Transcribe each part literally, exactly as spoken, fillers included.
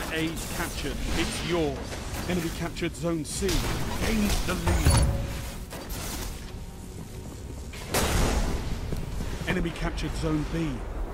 A is captured. It's yours. Enemy captured Zone C. Gains the lead. Enemy captured Zone B.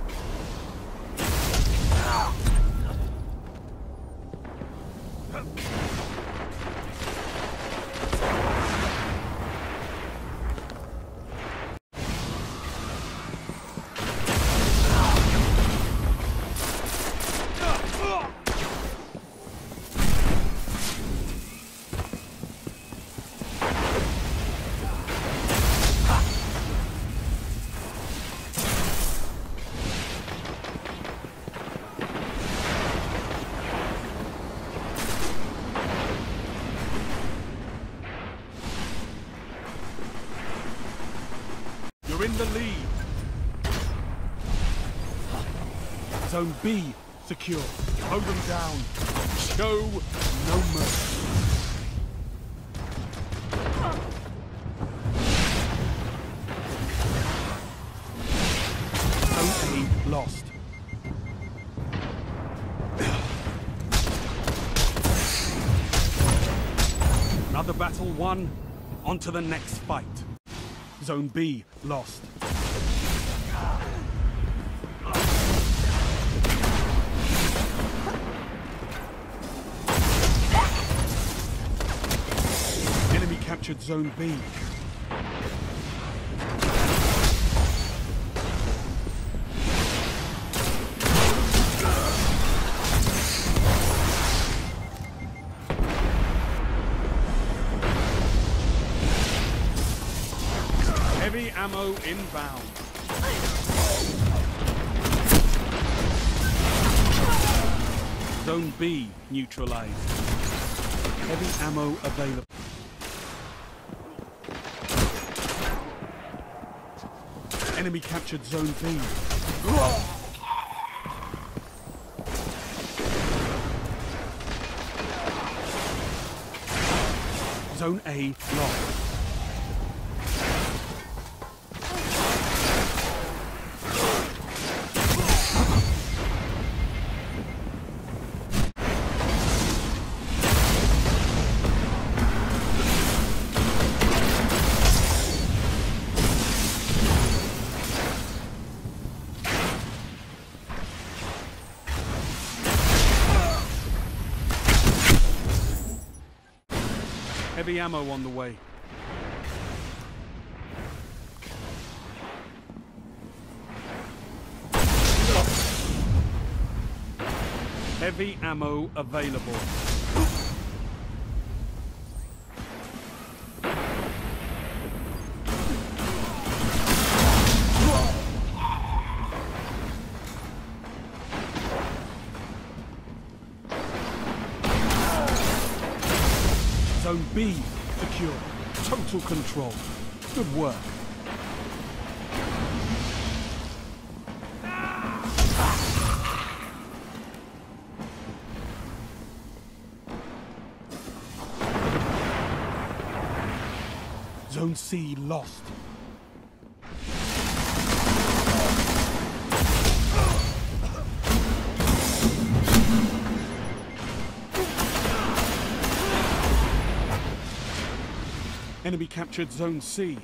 You're in the lead. Zone B secure. Mow them down. Show no mercy. Zone A lost. Another battle won. On to the next fight. Zone B lost. Enemy captured Zone B. Heavy ammo inbound. Zone B neutralized. Heavy ammo available. Enemy captured Zone B. Zone A lost. Heavy ammo on the way. Heavy ammo available. Zone B secure. Total control. Good work. Zone C lost. Enemy captured Zone C.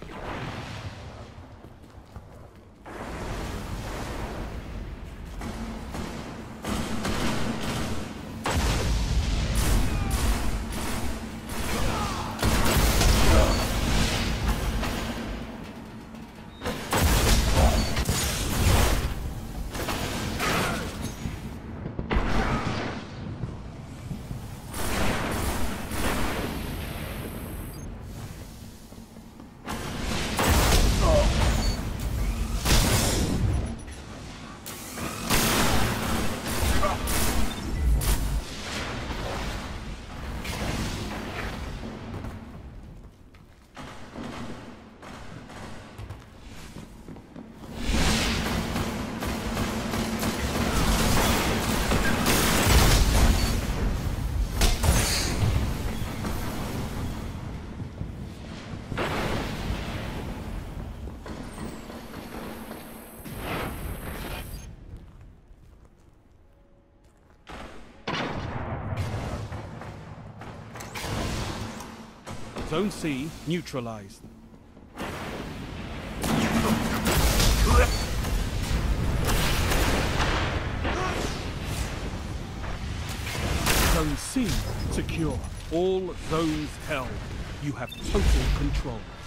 Zone C neutralized. Zone C secure. All zones held. You have total control.